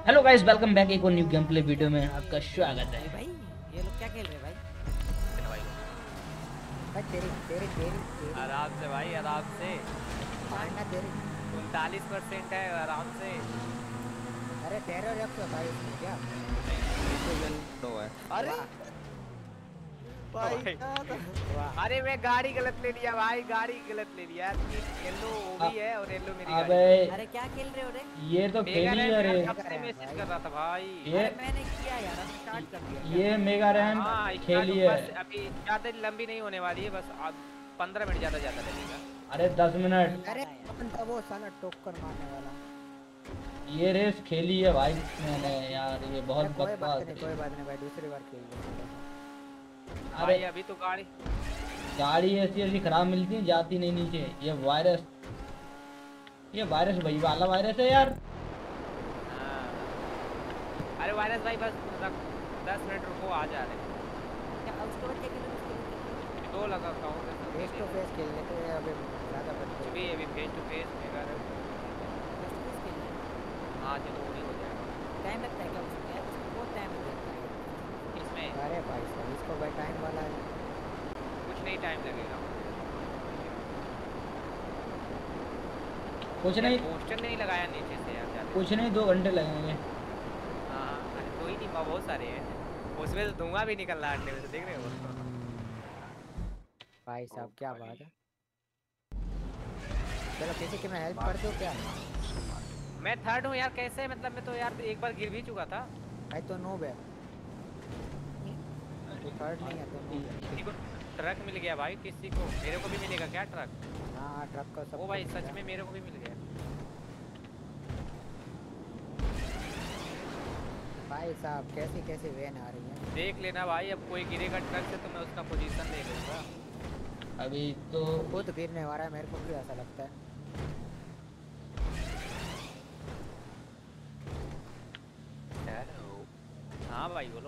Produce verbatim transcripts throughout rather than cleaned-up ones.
Hello guys, welcome back एक और new game play video में आपका स्वागत है। भाई ये लोग क्या खेल रहे हैं भाई? भाई भाई तेरी तेरी तेरी तेरी आराम से भाई आराम से मारना तेरी। उनतालीस परसेंट है आराम से। अरे तेरह रख भाई इसमें क्या? दो है। अरे वाह भाई वाह। अरे मैं गाड़ी गलत ले लिया भाई, गाड़ी गलत ले लिया। येलो वो भी है और येलो मेरी गाड़ी। अबे अरे क्या खेल रहे हो रे? ये तो मेगा खेली रैम है रे। यार, कब से मैसेज कर रहा था भाई। ये अरे मैंने किया यार, अब स्टार्ट कर दिया। ये मेगा रैम हाँ खेली स्टार्ट है। बस अभी ज्यादा लंबी नहीं होने वाली है, बस अब पंद्रह मिनट ज्यादा ज्यादा लगेगा। अरे दस मिनट। अरे अपन था वो साला टोकर मारने वाला। ये रेस खेली है भाई मैंने यार, ये बहुत अरे कोई बात बकवास नहीं, कोई बात नहीं भाई, दूसरी बार खेल लेंगे। अरे भाई अभी तो गाड़ी गाड़ी ऐसी ऐसी खराब मिलती है, जाती नहीं नीचे। ये वायरस ये वायरस वही वाला वायरस है यार। हाँ। अरे वायरस भाई बस दस मिनट रुको, आ जा रहे। क्या उसके बाद क्या खेलोगे? उसके बाद दो लगा काउंट फेस टू फेस खेल लेते हैं अभी ज्यादा कुछ बढ़ते भी अभी फेस टू फेस मेगा रैम। फेस टू फेस खेल लेते। हाँ चलो वही हो जाएगा टाइम लगता है क्या उसमें? उसमें बहुत टाइम लगता है इसमें। अरे भाई साहब इसको भाई टाइम वाला है। कुछ नहीं टाइम लगेगा। कुछ नहीं पोस्टर नहीं लगाया नीचे से यार ज्यादा। कुछ नहीं दो घंटे लगेंगे। हाँ अरे दो ही नहीं बहुत सारे हैं, उसमें तो धुआं भी निकल रहा है अंडे में से, देख रहे हो। भाई साहब क्या बात है। चलो किसी की मैं हेल्प कर दूं क्या? मैं थर्ड हूँ यार, कैसे? मतलब मैं तो यार एक बार गिर भी चुका था। भाई तो नूब है, तू थर्ड नहीं है तो noob है। किसी को ट्रक मिल गया भाई, किसी को। मेरे को भी मिलेगा क्या ट्रक? हाँ ट्रक का सब। ओ भाई सच में मेरे को भी मिल गया। भाई साहब कैसी कैसी वैन आ रही है। देख लेना भाई, अब कोई गिरेगा ट्रक से तो मैं उसका पोजीशन ले लूंगा। अभी तो खुद गिरने वाला है, मेरे को भी ऐसा लगता है। हाँ भाई बोलो,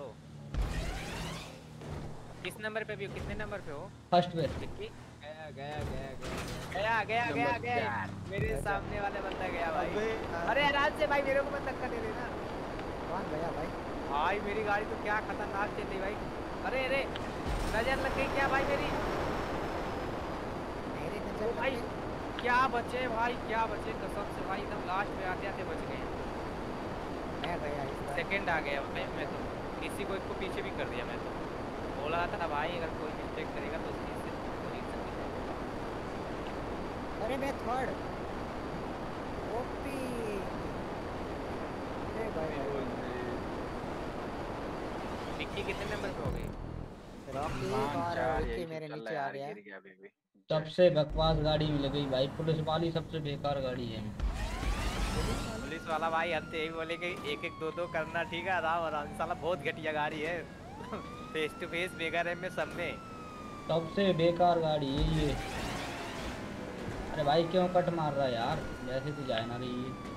किस नंबर पे भी हो? कितने नंबर पे हो? फर्स्ट पे। गया गया गया गया गया गया गया गया मेरे सामने वाले बंदा गया भाई। अरे आराम से भाई, मेरे को मत धक्का दे देना। कौन गया भाई? भाई मेरी गाड़ी तो क्या खतरनाक चल रही भाई। अरे अरे नजर लग गई क्या भाई मेरी? मेरी ओ नजर भाई क्या बचे भाई, क्या बचे कसम से भाई, एकदम लास्ट में आते आते बच गए। मैं गया इस बार। सेकंड आ गया भाई मैं तो, किसी को इसको पीछे भी कर दिया मैं तो। बोला था भाई अगर कोई मिस्टेक करेगा तो उसकी इससे पोजीशन भी जाएगी। अरे मैं थर्ड ओपी। अरे भाई निक्की कितने नंबर पे हो गई? रॉकी और विक्की मेरे नीचे आ गया है। सबसे बकवास गाड़ी मिल गई भाई, पुलिस वाली सबसे बेकार गाड़ी है। पुलिस वाला भाई हम तो यही बोले कि एक एक दो दो करना, ठीक है आराम आराम। साला बहुत घटिया गाड़ी है। फेस टू फेस बेकार है में सब में। सबसे बेकार गाड़ी है ये। अरे भाई क्यों कट मार रहा है यार, वैसे तो जाए ना रही है।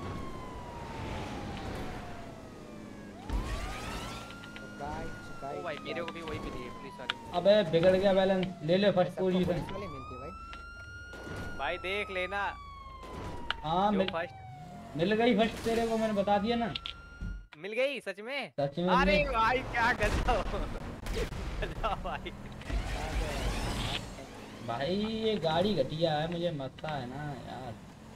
ओ भाई मेरे को भी वही मिली है पुलिस वाली। अबे बिगड़ गया बैलेंस, ले ले फर्स्ट पोजीशन। पुलिस वाली मिलती है भाई। भाई देख लेना। हाँ जो मिल, फर्स्ट मिल गई फर्स्ट, तेरे को मैंने बता दिया ना। मिल गई सच में। सच में अरे मिल- भाई क्या गजब गजब भाई। भाई ये गाड़ी घटिया है, मुझे मस्ता है ना यार।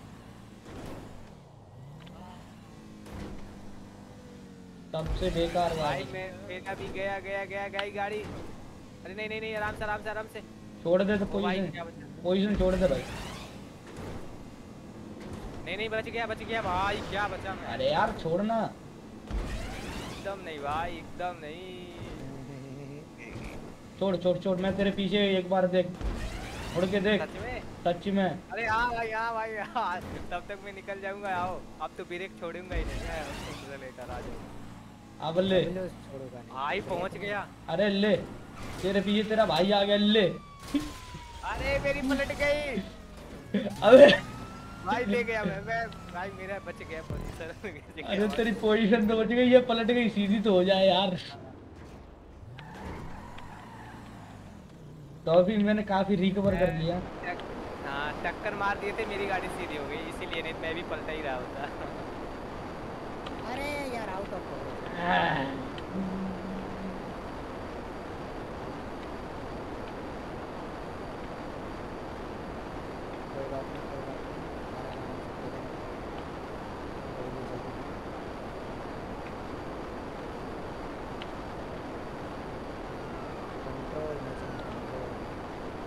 सबसे बेकार भाई गाड़ी। मैं मेरा भी गया गया गया गई गाड़ी। अरे नहीं नहीं नहीं आराम से आराम से आराम से। छोड़ दे तो ओ भाई पोजीशन, क्या बचा? पोजीशन छोड़ दे भाई। नहीं नहीं बच गया बच गया भाई, क्या बचा मैं? अरे यार छोड़ना। एकदम नहीं भाई, एकदम नहीं। छोड़ छोड़ छोड़, मैं तेरे पीछे एक बार देख, उड़ के देख। सच में? सच में। अरे हाँ भाई हाँ भाई हाँ, तब तक मैं निकल जाऊंगा। आओ अब तो ब्रेक छोड़ूंगा ही नहीं है, उसको लेकर आ जाओ। अब ले। छोड़ूंगा नहीं। भाई पहुंच गया। अरे ले, तेरे पीछे तेरा भाई आ गया, ले। अरे मेरी पलट गई। अबे भाई ले गया मैं मैं भाई मेरा बच गया पोजीशन। अरे तेरी पोजीशन तो बच गई, ये पलट गई, सीधी तो हो जाए यार। तो अभी मैंने काफी रिकवर कर लिया। हाँ टक्कर मार दिए थे, मेरी गाड़ी सीधी हो गई, इसीलिए नहीं मैं भी पलटा ही रहा होता। अरे यार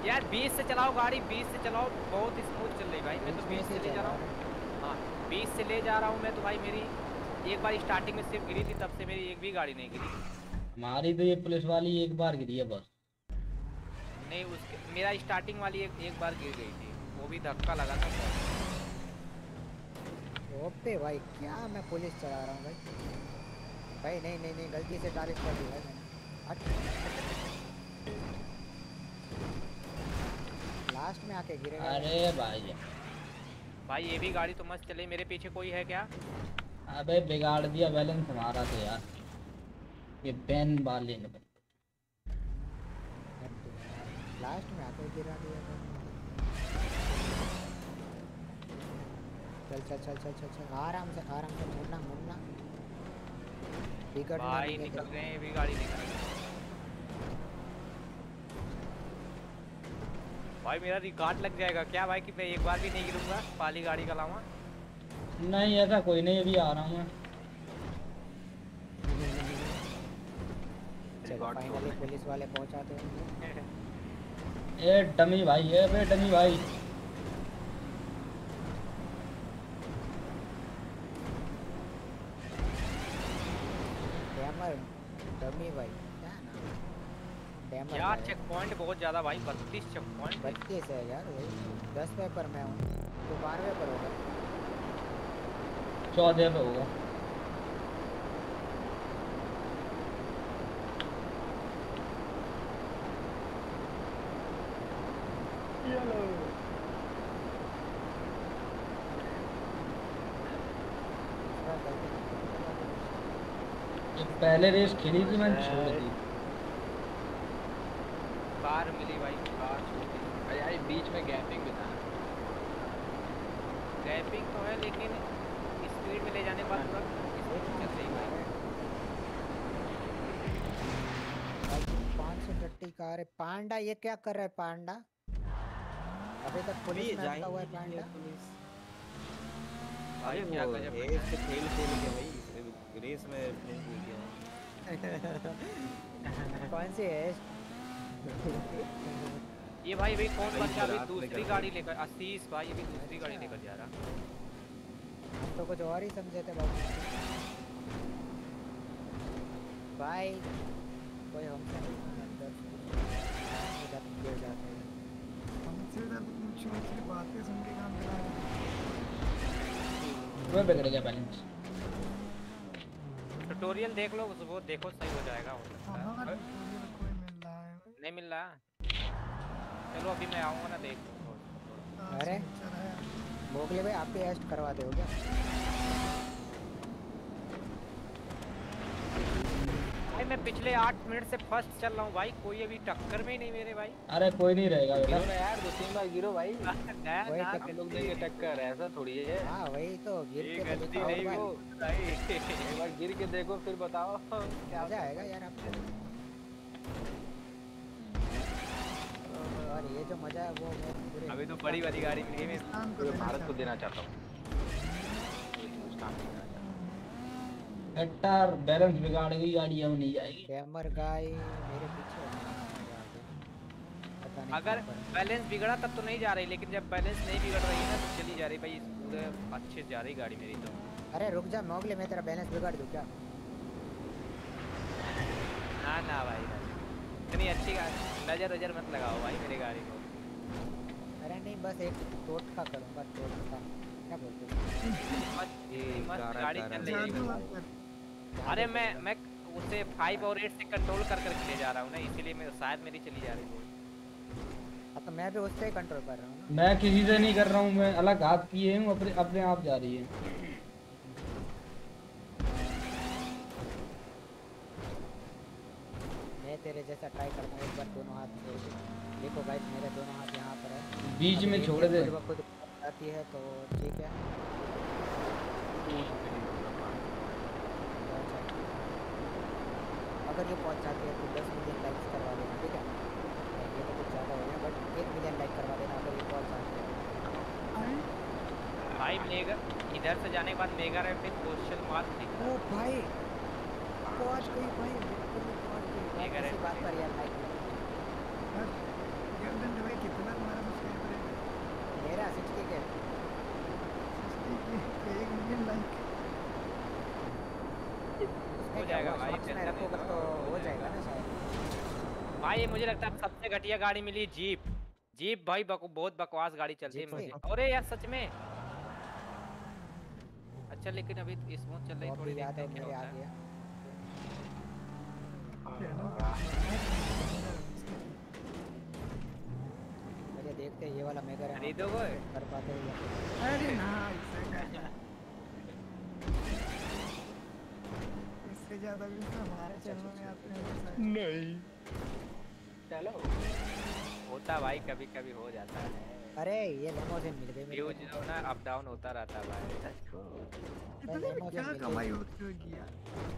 यार बीस से चलाओ गाड़ी, बीस से चलाओ, बहुत स्मूथ चल रही भाई। मैं तो बीस से ले जा रहा हूँ। हाँ बीस से ले जा रहा हूँ मैं तो भाई। मेरी एक बार स्टार्टिंग में सिर्फ गिरी थी, तब से मेरी एक भी गाड़ी नहीं गिरी। हमारी तो ये पुलिस वाली एक बार गिरी है बस। नहीं उसके मेरा स्टार्टिंग वाली एक, एक बार गिर गई थी, वो भी धक्का लगा था। ओपे भाई क्या मैं पुलिस चला रहा हूँ भाई। भाई नहीं नहीं नहीं गलती से तारीफ कर दी भाई मैंने। लास्ट में आके गिरे। अरे भाई भाई ये भी गाड़ी तो मस्त चली। मेरे पीछे कोई है क्या? अबे बिगाड़ दिया बैलेंस हमारा तो यार, ये बैन वाले ने। लास्ट में आके गिरा दिया। चल चल चल चल चल चल आराम से आराम से मुन्ना मुन्ना। भाई निकल गए हैं, भी गाड़ी निकल गई। भाई मेरा रिकॉर्ड लग जाएगा क्या भाई कि मैं एक बार भी नहीं गिरूंगा पाली गाड़ी का अलावा? नहीं ऐसा कोई नहीं, अभी आ रहा हूँ मैं। चलो फाइनली पुलिस वाले पहुंचाते हैं। ए डमी भाई, ए बे डमी भाई। डैमर डमी भाई क्या नाम? डैमर यार चेक पॉइंट बहुत ज्यादा भाई, बत्तीस चेक पॉइंट। बत्तीस है यार वही। दस पे पर मैं हूँ तो बारहवें पर होगा। चौदह पे होगा। पहले रेस खेली थी मैंने, छोड़ दी। कार मिली भाई, कार छोड़ दी। अरे यार बीच में गैपिंग भी था। गैपिंग तो है लेकिन स्पीड में ले जाने के बाद पूरा चल रही भाई। पाँच सौ टट्टी कार है। पांडा ये क्या कर रहा है पांडा? अभी तक पुलिस में अटका हुआ है पांडा। भाई क्या गजब है। रेस के खेल खेल के भाई रेस में नहीं भूल गया। कौन सी है? ये भाई भाई कौन बच्चा अभी दूसरी गाड़ी लेकर, आशीष भाई अभी दूसरी गाड़ी लेकर जा रहा। हम तो कुछ और ही समझे थे बाबू भाई। कोई हमसे अंदर गिर जाते हैं। हमसे इधर ऊंची ऊंची बातें सुन के काम करा रहे हैं। वो बिगड़ गया बैलेंस। ट्यूटोरियल देख लो, वो देखो सही हो जाएगा। हो सकता है हाँ, ट्यूटोरियल कोई मिल रहा है नहीं मिल रहा। चलो अभी मैं आऊँगा ना, देख। अरे मोगले भाई आप भी एस्ट करवा दो क्या? भाई मैं पिछले आठ मिनट से फर्स्ट चल रहा हूँ भाई, कोई अभी टक्कर में ही नहीं मेरे भाई। अरे कोई नहीं रहेगा बेटा। गिरो ना यार, दो तीन बार गिरो भाई। वही हम लोग देंगे टक्कर, ऐसा थोड़ी है। हाँ वही तो गिर ये के गलती देखो नहीं और वो बार। एक बार गिर के देखो फिर बताओ क्या मजा आएगा यार आपको। और ये जो मजा है वो मैं पूरे अभी तो बड़ी वाली गाड़ी मिली है। हिंदुस्तान को पूरे देना भारत को चाहता देना चाहता हूँ। हिंदुस्तान को देना चाहता हूँ। हेक्टर बैलेंस बिगाड़ गई गाड़ी, अब नहीं जाएगी। डैमर गाय मेरे पीछे है। पता नहीं अगर कहाँ पर है। बैलेंस बिगड़ा तब तो नहीं जा रही, लेकिन जब बैलेंस नहीं बिगड़ रही है ना तो चली जा रही भाई, पूरे अच्छे से जा रही गाड़ी मेरी तो। अरे रुक जा मोगले, मैं तेरा बैलेंस बिगाड़ दूँ क्या? ना ना भाई इतनी अच्छी गाड़ी, नजर नजर मत लगाओ भाई मेरी गाड़ी को। अरे नहीं बस एक टोटका करूँगा, टोटका क्या बोलते हो? मस्त ये मस्त गारा- गाड़ी गारा चल है। रही जादू है। मत कर। अरे मैं मैं उसे फाइव और एट से कंट्रोल कर करके ले जा रहा हूँ ना, इसीलिए मैं शायद मेरी चली जा रही है। अब तो मैं भी उससे ही कंट्रोल कर रहा हूँ ना। मैं किसी से नहीं कर रहा हूँ, मैं अलग हाथ किए हूँ, अपने अपने आप जा रही है। मैं तेरे जैसा ट्राई करता हूँ एक बार दोनों हाथ से। देखो गाइस मेरे दोनों हाथ यहाँ पर है। बीच में अगर छोड़ ये दे। खुद ब खुद आती है तो ठीक है। अगर ये पहुँच जाती है तो दस मिलियन लाइक्स करवा देना, ठीक है? ये तो कुछ ज़्यादा हो गया बट एक मिलियन लाइक करवा देना अगर ये पहुँच जाती है। भाई मेगा इधर से जाने के बाद मेगा रैप पे क्वेश्चन मार्क दिख रहा ओ भाई पहुँच गई भाई, बिल्कुल पहुँच गई। ये करे। इसी बात पर यार लाइक गिर परसेंट भाई कितना तुम्हारा सब्सक्राइबर है? मेरा सिक्सटी के एक मिलियन लाइक। हो जाएगा भाई, में टेंशन रखोगे नहीं तो लो, हो जाएगा ना शायद। भाई ये मुझे लगता है सबसे घटिया गाड़ी मिली जीप। जीप भाई बक, बहुत बकवास गाड़ी चलती है जीप मुझे। से? अरे यार सच में। अच्छा लेकिन अभी स्मूथ चल रही वो थोड़ी भी याद देखते है हैं क्या मेरे आ होता है। गया। मुझे देखते हैं ये वाला मेगर है खरीदोगे? कर पाते हैं या अरे ना इससे क्या- इससे ज्यादा भी तो हमारे चैनल में आते हैं नहीं चलो होता भाई कभी कभी हो जाता है। अरे ये लेमोजिन मिल गई मेरे व्यूज जो ना अप डाउन होता रहता है भाई। को। इतने में क्या कमाई होती होगी यार?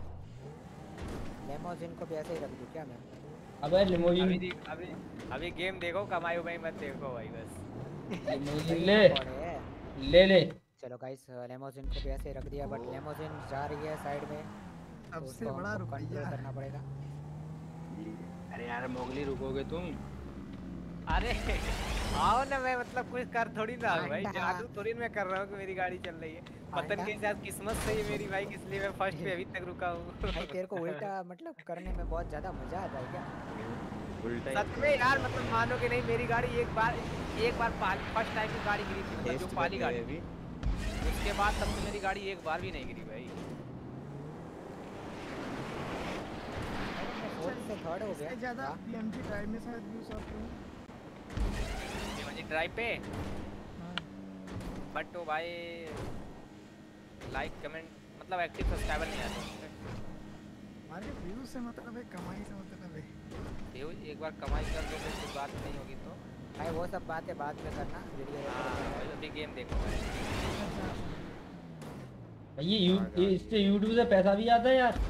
लेमोजिन को भी ऐसे ही रख दूं क्या मैं? अबे लिमोजिन अभी देख अभी अभी गेम देखो कमाई उमाई मत देखो भाई बस। लिमोजिन ले पड़े है। ले ले। चलो गाइस लेमोजिन को भी ऐसे ही रख दिया बट लेमोजिन जा रही है साइड में तो सबसे उसको बड़ा हमको रुपया कंट्रोल करना पड़ेगा। अरे यार मोगली रुकोगे तुम? अरे आओ ना, मैं मतलब कुछ कर थोड़ी ना हूँ भाई, अंडा। जादू थोड़ी मैं कर रहा हूँ कि मेरी गाड़ी चल रही है। पतन अंडा। के साथ किस्मत सही है मेरी भाई, इसलिए मैं फर्स्ट पे अभी तक रुका हूँ। भाई तेरे को उल्टा मतलब करने में बहुत ज्यादा मजा आता है क्या? उल्टा सच में यार, मतलब मानो कि नहीं, मेरी गाड़ी एक बार एक बार फर्स्ट टाइम की गाड़ी गिरी थी, मतलब जो टेस्ट पाली कर रहे गाड़ी हैं थी। अभी। उसके बाद तब से मेरी गाड़ी एक बार भी नहीं गिरी भाई। फोर्थ से थर्ड हो गया। इससे ज्यादा वाह। पीएमजी ड्राइव में शायद व्यूज आते हैं। मुझे ड्राइव पे बट तो भाई लाइक कमेंट मतलब एक्टिव सब्सक्राइबर नहीं आते उसपे। हमारे व्यूज से मतलब है, कमाई से मतलब है। व्यूज एक बार कमाई कर लो तो फिर बात नहीं होगी तो। भाई वो सब बातें बाद में करना वीडियो हाँ भाई अभी गेम देखो भाई। भाई ये यू ये इससे यूट्यूब से पैसा भी आता है यार।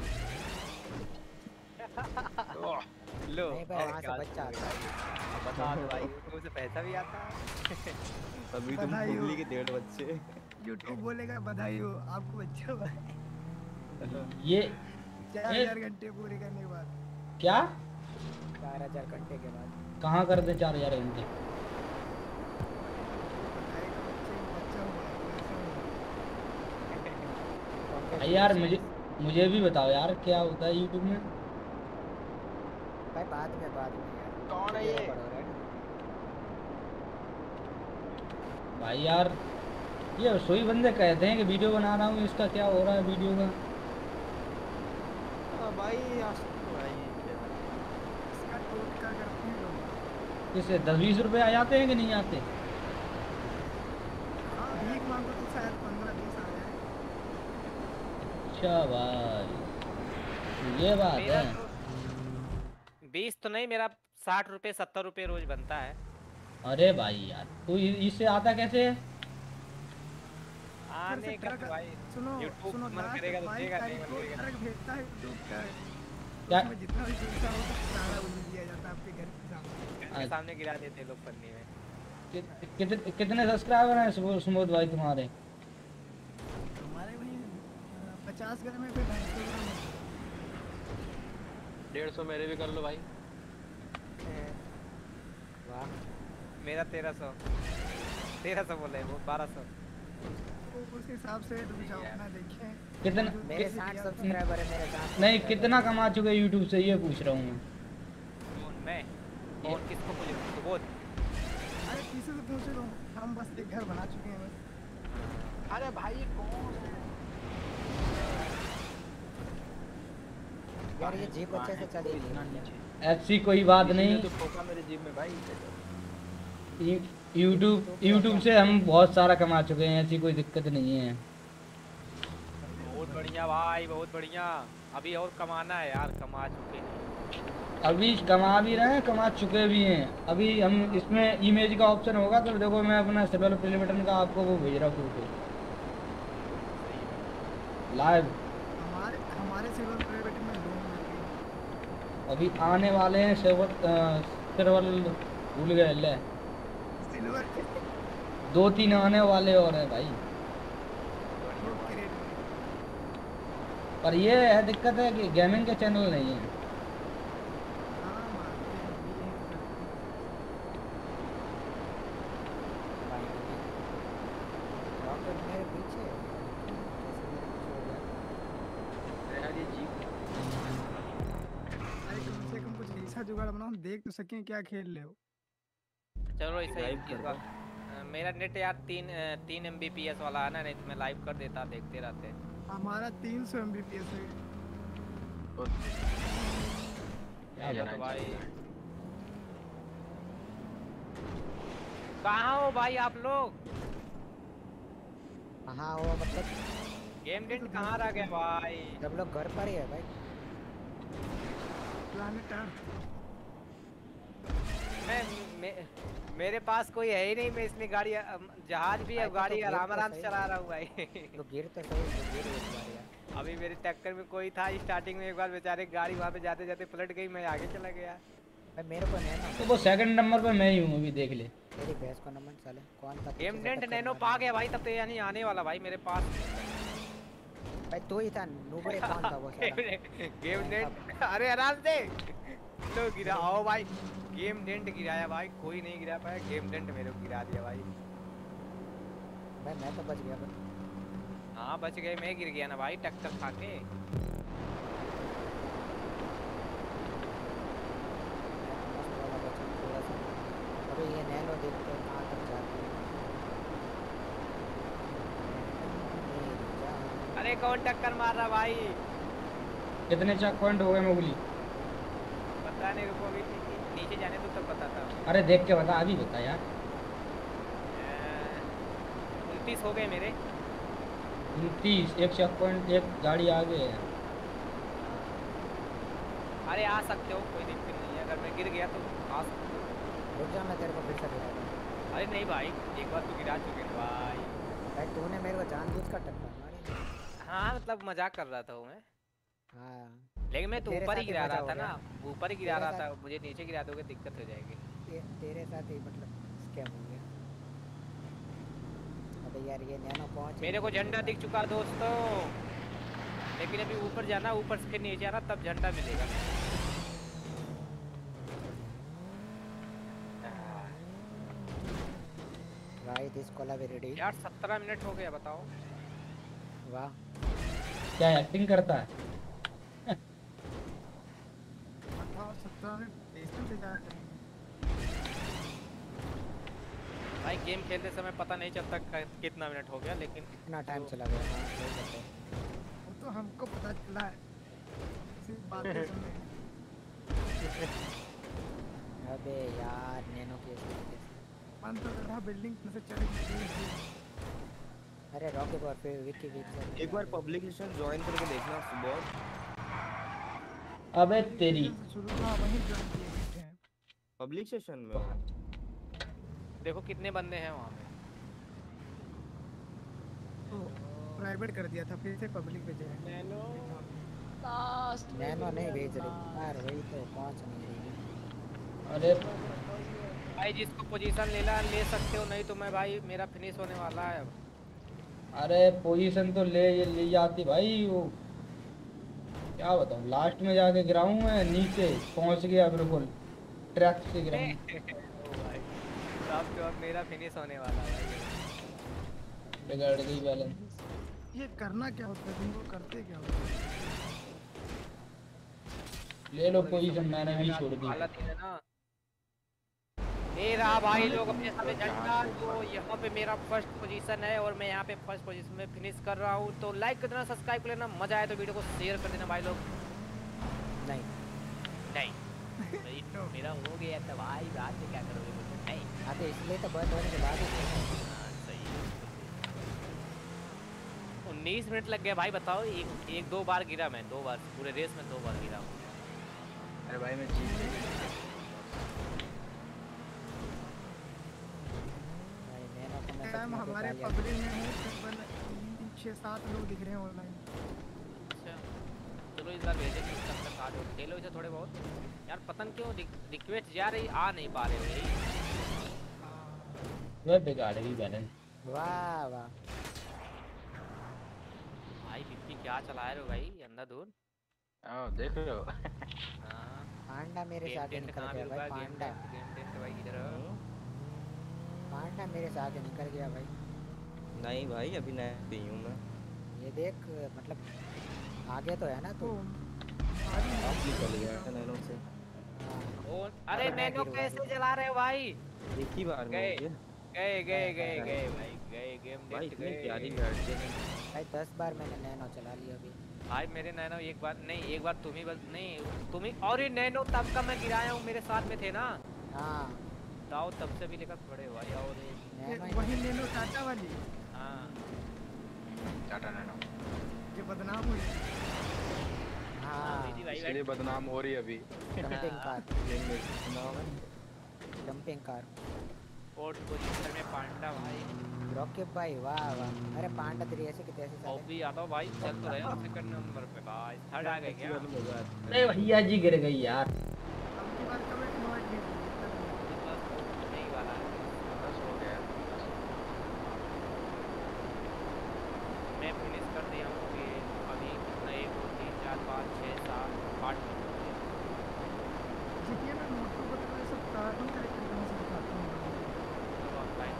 लो नहीं भाई वहाँ से बच्चा आता है। अब बता दो भाई, यूट्यूब से पैसा भी आता है। अभी तुम बधाई हो। बुबली के डेढ़ बच्चे। यूट्यूब बोलेगा बधाई हो आपको बच्चा हुआ है। ये चार ए- हजार घंटे पूरे करने के बाद। क्या चार हजार घंटे के बाद कहाँ कर दे चार हजार घंटे? बधाई का बच्चे बच्चा हुआ है, ऐसा हुआ है। भाई यार मुझे मुझे भी बताओ यार क्या होता है यूट्यूब में? भाई बाद में बाद में यार। कौन है ये? भाई यार ये सोई बंदे कहते हैं कि वीडियो बना रहा हूँ, इसका क्या हो रहा है वीडियो का? हाँ भाई आज तो भाई क्या इसका टोटका करते हैं लोग। इससे दस बीस रुपए आ जाते हैं कि नहीं आते? हाँ भीख मांगो तो शायद पंद्रह बीस आ जाए। अच्छा भाई ये बात मेरा है। तो बीस तो नहीं, मेरा साठ रुपए सत्तर रुपए रोज बनता है। अरे भाई यार तो इ- इससे आता कैसे है? ऊपर आने से का ट्रक तो भाई सुनो YouTube सुनो मन लास्ट करेगा तो बाईस देगा, तारीख नहीं मन को करेगा ट्रक भेजता है यूट्यूब का। क्या? उसमें जितना भी पैसा होगा सारा उन्हें दिया जाता है आपके घर के सामने। घर के सामने गिरा देते लोग पन्नी में। कि- कितने कितने सब्सक्राइबर हैं सुबो- सुमोद भाई तुम्हारे? हमारे वहीं पचास ग्राम में फिर ढाई सौ ग्राम है। डेढ़ सौ मेरे भी कर लो भाई। वाह मेरा तेरह सौ तेरह सौ बोले वो बारह सौ। तो उस हिसाब से तुम जाओ अपना देखें। कितना मेरे कि, साठ सब्सक्राइबर है मेरे साठ नहीं subscriber कितना है। कमा चुके यूट्यूब से ये पूछ रहा हूँ मैं। कौन मैं? कौन किसको पूछे? सुबोध। अरे किसी से पूछ लो, हम बस एक घर बना चुके हैं बस। अरे भाई ये कौन है? यार ये जीप अच्छे से चलेगी। ऐसी कोई बात किसी ने नहीं। तो ठोका मेरे जीप में भाई। यूट्यूब यूट्यूब से हम बहुत सारा कमा चुके हैं, ऐसी कोई दिक्कत नहीं है। बहुत बढ़िया भाई, बहुत बढ़िया। अभी और कमाना है यार, कमा चुके हैं। अभी कमा भी रहे हैं, कमा चुके भी हैं। अभी हम इसमें इमेज का ऑप्शन होगा तो देखो मैं अपना सिल्वर प्ले बटन का आपको वो भेज रहा हूँ फोटो लाइव। हमारे हमारे सिल्वर प्ले बटन में लोन मिल गई। अभी आने वाले हैं सिल्वर सिल्वर भूल गए ले सिल्वर के दो तीन आने वाले और हैं भाई। दो क्रेडिट में। पर ये है दिक्कत है कि गेमिंग के चैनल नहीं है। हाँ मानते हैं, ये है। अच्छा जुगाड़ बनाओ, हम देख तो सकें क्या खेल रहे हो। चलो ऐसा लाइव ही कर इस दो। बार अ, मेरा नेट यार तीन अ, तीन एम बी पी एस वाला है ना, नहीं तो मैं लाइव कर देता, देखते रहते। हमारा तीन सौ एम बी पी एस है। क्या ये बात तो है? भाई कहाँ हो भाई आप लोग? हाँ वो मतलब गेम डेंट कहाँ रह गया भाई? सब लोग घर पर ही है भाई। Planet earth. मैं मे, मेरे पास कोई है ही नहीं, मैं इसलिए गाड़ी अम, जहाज भी है, भाई तो गाड़ी गिर आराम तो आराम से सही। चला रहा हूँ भाई। तो गिर तो सही, तो गिर एक बार यार। अभी मेरे टक्कर में कोई था स्टार्टिंग में, एक बार बेचारे गाड़ी वहां पे जाते जाते पलट गई, मैं आगे चला गया। भाई मेरे को नैनो तो वो सेकंड नंबर पे मैं ही हूँ, अभी देख ले। तेरी भैंस को नमन साले, कौन था पीछे गेम से डेंट टक्कर नैनो मारने पा वाला? गया भाई, तब तो यानी आने वाला भाई मेरे पास। भाई तू ही था नूबड़े, कौन था वो साला? गेम डेंट, अरे आराम से लो गिरा, आओ भाई। गेम डेंट गिराया भाई, कोई नहीं गिरा पाया, गेम डेंट मेरे को गिरा दिया भाई। भाई मैं तो बच गया भाई। हाँ बच गए, मैं गिर गया ना भाई टक्कर खा के। मस्त वाला बचा थोड़ा सा। अबे ये नैनो देखते हैं कहाँ तक जाती है। मेरी जान। अरे कौन टक्कर मार रहा भाई? कितने चेक पॉइंट हो गए मोगली? पता नहीं, रुको अभी नीचे जाने तो तब पता था। अरे देख के बता, अभी बता यार। उनतीस हो गए मेरे। उनतीस, एक चेक पॉइंट, एक गाड़ी आगे है। अरे आ सकते हो, कोई दिक्कत नहीं है, अगर मैं गिर गया तो आ सकते हो। रुक जा, मैं तेरे को फिर से गिरा दूँ। अरे नहीं भाई, एक बार तो गिरा चुके हैं भाई। भाई तूने मेरे को जानबूझ कर टक्कर मारी। हाँ मतलब मजाक कर रहा था वो मैं, हाँ लेकिन मैं तो तेरे ऊपर ही साथ ही गिरा मजा रहा हो था ना, गया। ऊपर ही गिरा तेरे रहा था, साथ- मुझे नीचे गिरा दोगे दिक्कत हो जाएगी। ते, तेरे साथ ही मतलब स्कैम हो गया। अबे यार ये नैनो पहुंच मेरे को झंडा दिख चुका दोस्तों, लेकिन अभी ऊपर जाना, ऊपर से फिर नीचे आना, तब झंडा मिलेगा। भाई दिस कोलाबरेटी। यार सत्रह मिनट हो गया, बताओ। वाह क्या एक्टिंग करता है? अठारह सत्रह में टेस्टिंग से जा रहे हैं। भाई गेम खेलते समय पता नहीं चलता क- कितना मिनट हो गया, लेकिन कितना टाइम चला गया। हाँ सही बात है। वो तो हमको पता चला है सिर्फ बातें सुनने। अबे यार नैनो के कैसे? मन तो कर रहा बिल्डिंग में से चढ़ के। अरे रॉकी और फिर विक्की विक्की एक बार पब्लिक सेशन ज्वाइन करके देखना सुबह। अबे तेरी। शुरू हुआ वहीं ज्वाइन किए बैठे हैं। पब्लिक सेशन में हो। देखो कितने बंदे हैं वहाँ पे। तो प्राइवेट कर दिया था, फिर से पब्लिक पे जाए। नैनो नैनो नहीं भेज रही यार, वही तो पहुंच नहीं रही। अरे भाई जिसको पोजीशन लेना ले सकते हो, नहीं तो मैं भाई मेरा फिनिश होने वाला है अब। अरे पोजीशन तो ले ले जाती भाई वो। क्या बताऊँ, लास्ट में जाके गिराऊं मैं, नीचे पहुंच गया बिल्कुल, ट्रैक से गिरा। ओ भाई अब तो अब मेरा फिनिश होने वाला है भाई। बिगड़ गई बैलेंस। ये करना क्या होता है, तुमको करते क्या होता है? ले लो पोजीशन, मैंने भी छोड़ दी। हालत है ना। ए रहा भाई लोग अपने सामने झंडा, तो यहाँ पे मेरा फर्स्ट पोजीशन है और मैं यहाँ पे फर्स्ट पोजीशन में फिनिश कर रहा हूँ। तो लाइक कर देना, सब्सक्राइब कर लेना, मजा आए तो वीडियो को शेयर कर देना भाई लोग। नहीं नहीं भाई, मेरा हो गया था भाई, बाद में क्या करोगे मुझे? नहीं हाँ तो इसलिए तो बंद होने के बाद ही हाँ, सही है। उन्नीस मिनट लग गए भाई, बताओ। एक एक दो बार गिरा मैं, दो बार पूरे रेस में दो बार गिरा हूँ। अरे भाई मैं जीत गया। भाई नैनो को मैं सच टाइम में तो हमारे गालियाँ- पब्लिक में है तकरीबन तीन छः सात लोग दिख रहे हैं ऑनलाइन। अच्छा चलो इस बार भेजेंगे, तब तक आ जाओ, खेलो इसे थोड़े बहुत। यार पता नहीं क्यों रिक्वेस्ट जा रही, आ नहीं पा रहे हो यही। वह बिगाड़ गई बैलेंस। वाह वाह भाई बिप्पी क्या चला रहे हो भाई, अंधाधुन। आओ देख लो। हाँ पांडा मेरे से गेम आगे टेंट निकल कहाँ गया मिल भाई। रहा है? Game panda tent game tent भाई इधर आओ। पांडा मेरे से आगे निकल गया भाई। नहीं भाई अभी नहीं हूँ मैं। ये देख मतलब आगे तो है ना तू। तो आप निकल गया था नैनो से। ओ अरे अब मैं नैनो गिरूंगा कैसे अभी। चला रहे हो भाई? एक ही बार में गए हो गया गए गए गए गए। गए भाई गए गेम भाई डेट इतनी प्यारी गए। गाड़ी है। भाई दस बार मैंने नैनो चला लिया अभी। भाई मेरे नैनो एक बार नहीं, एक बार तुम ही बस नहीं तुम ही, और ये नैनो तब का मैं गिराया हूँ, मेरे साथ में थे ना हाँ दाऊ, तब से भी लेकर खड़े हो भाई। और ये नैनो ही वही नैनो टाटा वाली हाँ टाटा नैनो जो बदनाम हुई। हाँ मेरी भाई इसलिए बदनाम हो रही है अभी। डंपिंग कार गेम में सुना होगा ना? Dumping car. फोर्थ पोजीशन में पांडा भाई। रॉकेट भाई वाह वाह। अरे पांडा तेरी ऐसे कितने ऐसे साले। ओपी आता भाई, चल तो रहे हो सेकंड नंबर पे भाई, थर्ड आ गए क्या? वाला मजा आता है। अरे भैया जी गिर गई यार। अब की बार कब इन्वाइट नहीं बस नहीं वाला है। बस हो गया। मैं फिनिश कर दिया हूँ कि अभी कितना, एक दो तीन चार पाँच छः सात आठ जीटीए में मोटो को तो सब कार्टून कैरेक्टर कहाँ से दिखाते हैं। ऑफलाइन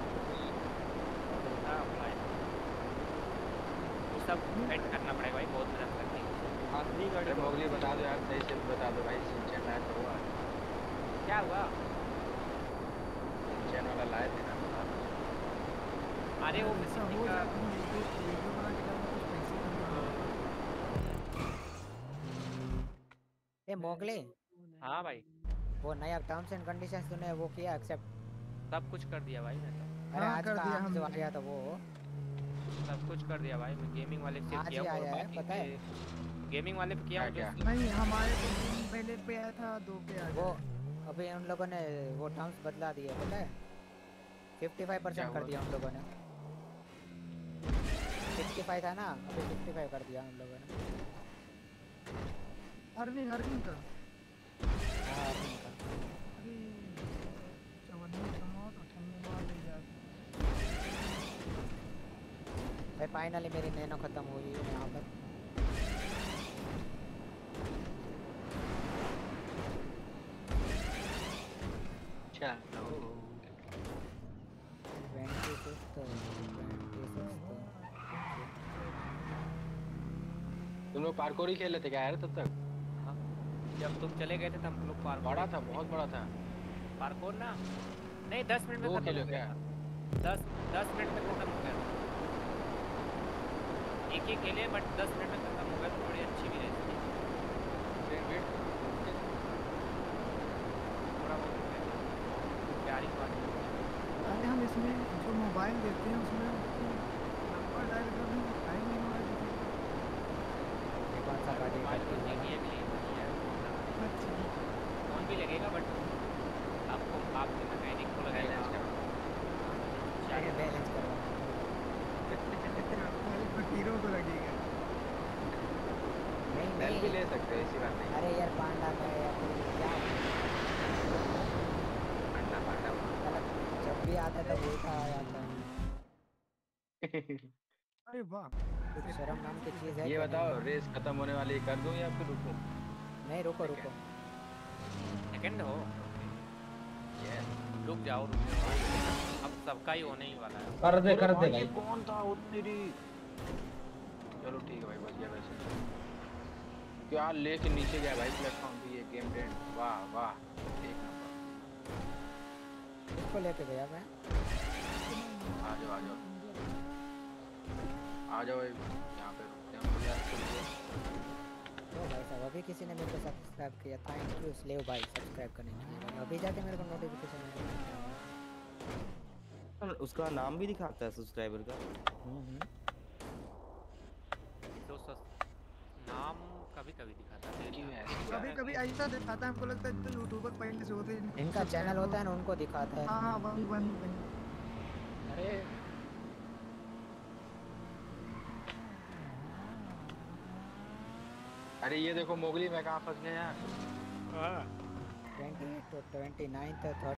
ऑफलाइन वो सब सेट करना पड़ेगा भाई, बहुत मेहनत करनी है। आखिरी गाड़ी अरे मोगली बता दो यार, सही से बता दो भाई। सिंचन लाए तो हुआ, क्या हुआ? सिंचन वाला लाए थे ना, बता दो। अरे वो ऐसा किसी हो का जाता है वीडियो वीडियो बना के डालना कुछ पैसे कमाना। ए मोगले हाँ भाई वो नया टर्म्स एंड कंडीशंस तूने वो किया एक्सेप्ट? सब कुछ कर दिया भाई मैं तो, अरे हाँ, आज कर का दिया आज जो हमने। आया था वो सब कुछ कर दिया भाई मैं। गेमिंग वाले पे आज किया ही और आया है, बाकी पता है? पे- गेमिंग वाले पे किया हूँ क्या जो नहीं हमारे तो दिन पहले पे आया था, दो पे आ वो गया। अभी उन लोगों ने वो टर्म्स बदला दिए पता है? पचपन परसेंट कर हुआ? दिया उन लोगों ने। पचपन था ना, अभी पचपन कर दिया उन लोगों ने। अर्निंग अर्निंग का हाँ अर्निंग का। अरे चवन्नी कमाओ तो अठन्नी मार ले जाए। भाई फाइनली मेरी नैनो खत्म हुई है यहाँ पर। चलो ट्वेंटी सिक्स ट्वेंटी सिक्स तुम लोग पार्कोर ही खेल लेते क्या यार तब तक? हाँ, जब तुम चले गए थे तब हम लोग पार्कोर बड़ा था, बहुत बड़ा था। पार्कोर ना नहीं, दस मिनट में दो खत्म खेलो हो गया क्या? था। दस दस मिनट में खत्म हो गया था। एक ही खेले बट दस मिनट में खत्म हो गया, तो बड़ी अच्छी भी रहती थी। थोड़ा बहुत हो गया। प्यारी बात है। अरे हम इसमें जो मोबाइल देते हैं उसमें नंबर डायल कर दूँ टाइम नहीं होगा किसी ये कौन सा गाड़ी मोबाइल तो है? जी टी ए भी है, का। अच्छा फोन भी लगेगा बट आपको आपके मैकेनिक को लगेगा। अरे बैलेंस करवाना हमारे फकीरों को लगेगा। नहीं सेल भी नहीं। ले सकते हो, ऐसी बात नहीं। अरे यार पांडा का यार तू क्या पांडा पांडा गलत, जब भी आता है तब उल्टा आ जाता है। अरे वाह कुछ शर्म नाम की चीज़ है ये क्या? बताओ, रेस खत्म होने वाली है, कर दूं या फिर रुकूं? नहीं नहीं, रुको रुको। सेकंड हो, Yes. रुक जाओ रुक जाओ, अब सबका ही होने ही वाला है। कर दे कर दे भाई, भाई। ये कौन था उतनी? चलो ठीक है भाई, बच गया वैसे। क्या लेके नीचे गया भाई प्लेटफॉर्म पे, ये गेम डेड। वाह वाह, एक नंबर। किसको लेके गया मैं? आ जाओ आ जाओ आ जाओ भाई, यहाँ पे रुकते हैं हम यार। तो भाई साहब अभी किसी ने मेरे को सब्सक्राइब किया, थैंक यू स्लेव भाई सब्सक्राइब करने के लिए। अभी जाके मेरे को नोटिफिकेशन आया। उसका नाम भी दिखाता है सब्सक्राइबर का। हम्म तो सस, नाम कभी कभी दिखाता है। क्यों ऐसे क्या कभी है? कभी ऐसा दिखाता है, हमको लगता है तो यूट्यूबर पहले से होते हैं। इनका चैनल होता है ना, उनको दिखाता है। हाँ हाँ वही वही वही। अरे अरे ये देखो मोगली, मैं कहाँ फंस गया यार। Twenty eight twenty nine